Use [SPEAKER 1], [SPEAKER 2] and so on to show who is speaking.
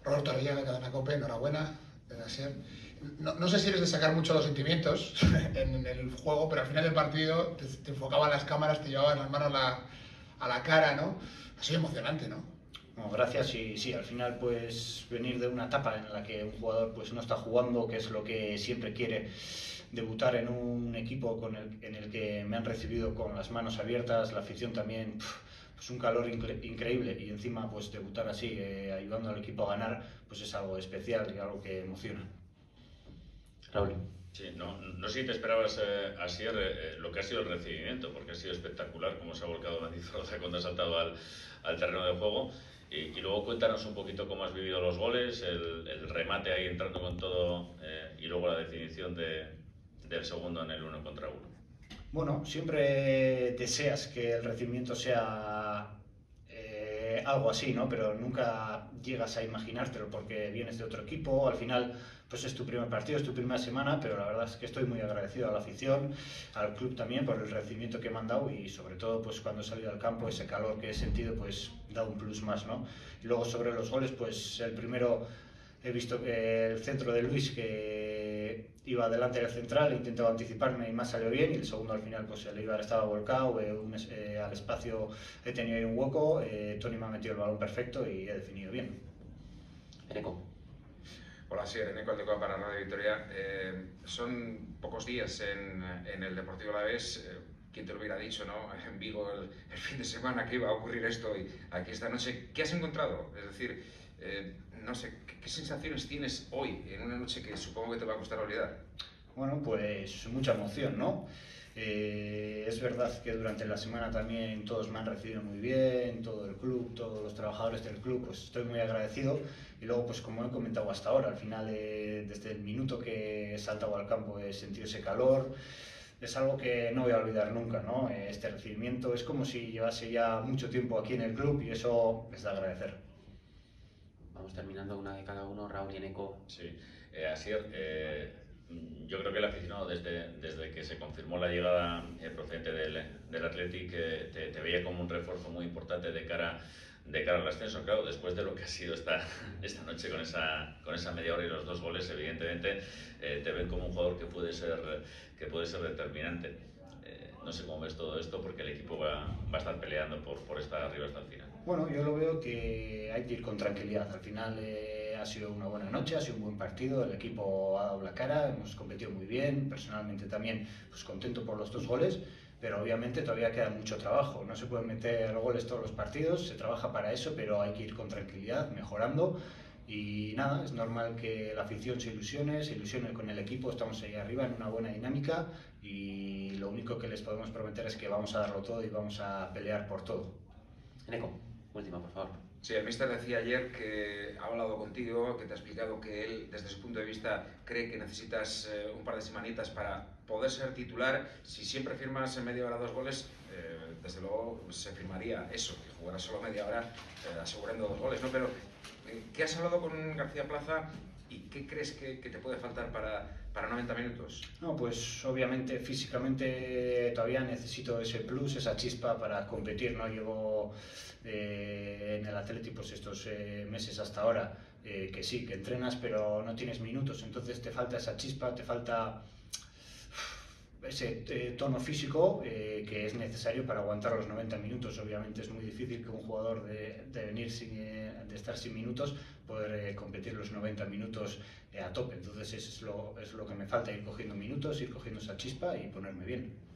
[SPEAKER 1] Roberto Arriaga, Cadena COPE, enhorabuena, Asier. No sé si eres de sacar mucho los sentimientos en el juego, pero al final del partido te enfocaban las cámaras, te llevaban las manos a la cara, ¿no? Ha sido emocionante, ¿no?
[SPEAKER 2] Bueno, gracias y sí, al final pues venir de una etapa en la que un jugador pues no está jugando, que es lo que siempre quiere, debutar en un equipo en el que me han recibido con las manos abiertas, la afición también, pues un calor increíble y encima pues debutar así, ayudando al equipo a ganar, pues es algo especial y algo que emociona.
[SPEAKER 3] Raúl.
[SPEAKER 4] Sí, no sé si te esperabas, Asier, lo que ha sido el recibimiento, porque ha sido espectacular cómo se ha volcado Mendizorroza cuando ha saltado al terreno de juego. Y luego cuéntanos un poquito cómo has vivido los goles, el remate ahí entrando con todo y luego la definición del segundo en el 1 contra 1.
[SPEAKER 2] Bueno, siempre deseas que el recibimiento sea algo así, ¿no? Pero nunca llegas a imaginártelo porque vienes de otro equipo, al final pues es tu primer partido, es tu primera semana, pero la verdad es que estoy muy agradecido a la afición, al club también por el recibimiento que me han dado y sobre todo pues cuando he salido al campo ese calor que he sentido pues da un plus más, ¿no? Y luego sobre los goles pues el primero he visto que el centro de Luis que iba delante del central, he intentado anticiparme y más salió bien y el segundo al final pues el Eibar estaba volcado, al espacio he tenido ahí un hueco, Toni me ha metido el balón perfecto y he definido bien.
[SPEAKER 3] Eneco.
[SPEAKER 5] Hola, sí, Eneco Aldecoa para Radio Vitoria. Son pocos días en el Deportivo Alavés. ¿Quién te lo hubiera dicho, no? En Vigo el fin de semana que iba a ocurrir esto y aquí esta noche. ¿Qué has encontrado? Es decir, no sé, ¿qué sensaciones tienes hoy en una noche que supongo que te va a costar olvidar?
[SPEAKER 2] Bueno, pues mucha emoción, ¿no? Es verdad que durante la semana también todos me han recibido muy bien, todo el club, todos los trabajadores del club, pues estoy muy agradecido. Y luego, pues como he comentado hasta ahora, al final, desde el minuto que he saltado al campo he sentido ese calor. Es algo que no voy a olvidar nunca, ¿no? Este recibimiento es como si llevase ya mucho tiempo aquí en el club y eso es de agradecer.
[SPEAKER 3] Vamos terminando una de cada uno, Raúl y Eneco.
[SPEAKER 4] Sí, Asier, yo creo que el aficionado desde que se confirmó la llegada procedente del Athletic te veía como un refuerzo muy importante de cara al ascenso. Claro, después de lo que ha sido esta noche con esa media hora y los 2 goles, evidentemente te ven como un jugador que puede ser determinante. No sé cómo ves todo esto porque el equipo va a estar peleando por estar arriba hasta el final.
[SPEAKER 2] Bueno, yo lo veo que hay que ir con tranquilidad. Al final ha sido una buena noche, ha sido un buen partido, el equipo ha dado la cara, hemos competido muy bien, personalmente también pues contento por los 2 goles, pero obviamente todavía queda mucho trabajo. No se pueden meter goles todos los partidos, se trabaja para eso, pero hay que ir con tranquilidad, mejorando. Y nada, es normal que la afición se ilusione con el equipo, estamos ahí arriba en una buena dinámica y lo único que les podemos prometer es que vamos a darlo todo y vamos a pelear por todo.
[SPEAKER 3] Eneco, última, por favor.
[SPEAKER 5] Sí, el míster decía ayer que ha hablado contigo, que te ha explicado que él, desde su punto de vista, cree que necesitas un par de semanitas para poder ser titular. Si siempre firmas en media hora 2 goles, desde luego se firmaría eso, que jugarás solo media hora asegurando 2 goles, ¿no? Pero, ¿qué has hablado con García Plaza y qué crees que te puede faltar para 90 minutos?
[SPEAKER 2] No, pues obviamente físicamente todavía necesito ese plus, esa chispa para competir, ¿no? Llevo en el Atlético pues estos meses hasta ahora que sí, que entrenas pero no tienes minutos, entonces te falta esa chispa, te falta ese tono físico que es necesario para aguantar los 90 minutos. Obviamente es muy difícil que un jugador de estar sin minutos poder competir los 90 minutos a tope, entonces eso es lo que me falta, ir cogiendo minutos, ir cogiendo esa chispa y ponerme bien.